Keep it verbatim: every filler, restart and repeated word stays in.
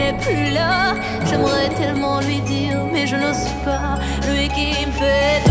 n'est plus là. J'aimerais tellement lui dire, mais je n'ose pas. Lui qui me fait